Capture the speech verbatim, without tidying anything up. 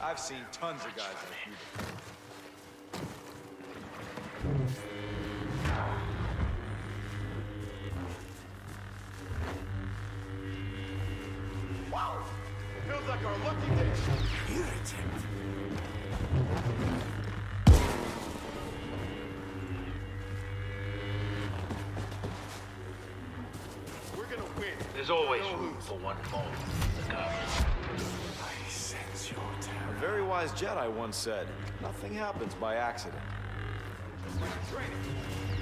I've seen tons of guys like you. Wow! Feels like our lucky day. Irritant. We're gonna win. There's always room for one more. The cops. I sense your terror. A very wise Jedi once said, nothing happens by accident. Just like training.